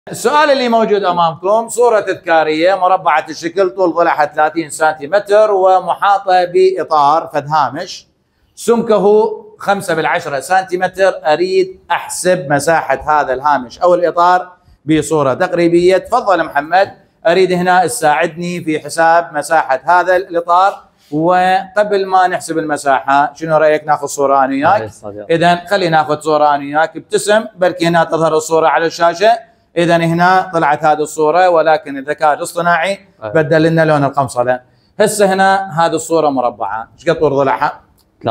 السؤال اللي موجود امامكم صورة تذكارية مربعة الشكل، طول ضلعها 30 سنتيمتر ومحاطة باطار فد هامش سمكه 5/10 سنتيمتر. اريد احسب مساحة هذا الهامش او الاطار بصورة تقريبية. تفضل محمد، اريد هنا تساعدني في حساب مساحة هذا الاطار. وقبل ما نحسب المساحة شنو رايك ناخذ صورة انا وياك؟ اذا خلينا ناخذ صورة انا وياك. ابتسم، بركي هنا تظهر الصورة على الشاشة. اذا هنا طلعت هذه الصورة، ولكن الذكاء الاصطناعي بدل لنا لون القمصلة. هسه هنا هذه الصورة مربعة، ايش قد طول ضلعها؟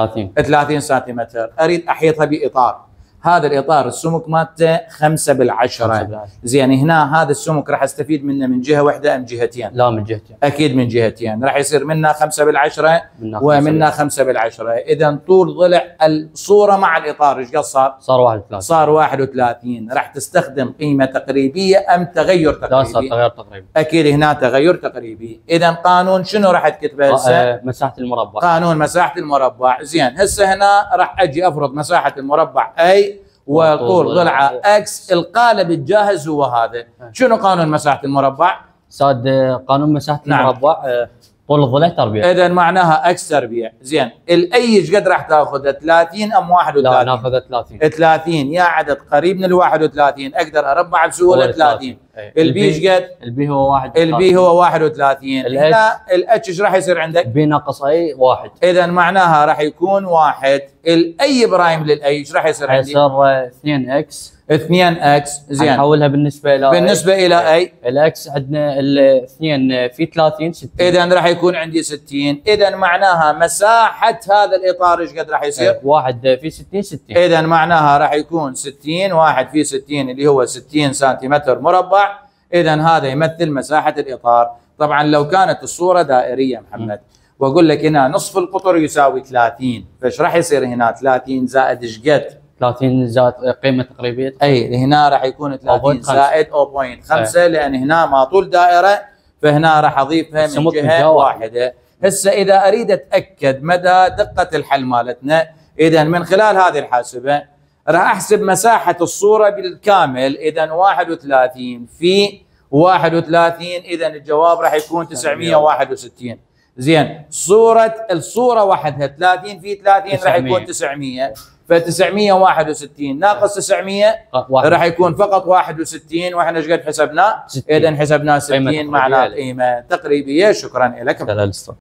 30 سنتيمتر. اريد احيطها باطار. هذا الاطار السمك مالته 5/10. زين، هنا هذا السمك راح استفيد منه من جهه واحده ام جهتين؟ لا، من جهتين. اكيد من جهتين. راح يصير منها 5/10 ومنها 5/10. اذا طول ضلع الصوره مع الاطار ايش قد صار؟ صار 31. صار 31. راح تستخدم قيمه تقريبيه ام تغير تقريبي؟ لا، صار تغير تقريبي. اكيد هنا تغير تقريبي. اذا قانون شنو راح تكتبه هسه؟ مساحه المربع. قانون مساحه المربع. زين، هسه هنا راح اجي افرض مساحه المربع اي وطول ضلعه اكس. القالب الجاهز هو هذا. شنو قانون مساحه المربع؟ ساد قانون مساحه المربع طول الضلع تربيع. اذا معناها اكس تربيع. زين، الاي ايش قد راح تاخذ؟ 30 ام 31؟ لا، ناخذ 30. 30 يا عدد قريب من ال 31 اقدر اربع بسهوله 30. البي ايش قد؟ البي هو 1. البي هو 31. هنا الاتش ايش راح يصير عندك؟ بي ناقص اي 1. اذا معناها راح يكون 1. الاي برايم للاي ايش راح يصير عندي؟ يصير 2 اكس. 2 اكس. زين، نحولها بالنسبه الى اي. الاكس عندنا الاثنين في 30 60. اذا راح يكون عندي 60. اذا معناها مساحه هذا الاطار ايش قد راح يصير؟ 1 في 60 60. اذا معناها راح يكون 60. 1 في 60 اللي هو 60 سنتيمتر مربع. اذا هذا يمثل مساحه الاطار. طبعا لو كانت الصوره دائريه محمد واقول لك هنا نصف القطر يساوي 30، فايش راح يصير هنا؟ 30 زائد ايش قد؟ 30 زائد قيمه تقريبيه. اي هنا راح يكون 30 زائد 0.5 لان هنا ما طول دائره، فهنا راح اضيفها من جهه واحده. هسه اذا اريد اتاكد مدى دقه الحل مالتنا، اذا من خلال هذه الحاسبه راح احسب مساحه الصوره بالكامل. اذا 31 في 31، اذا الجواب راح يكون 961. زين، الصوره وحدها 30 في 30 راح يكون 900. ف 961 ناقص 900 راح يكون فقط 61. واحنا ايش قد حسبناه؟ اذا حسبناه 60 مع قيمه تقريبيه. شكرا لك.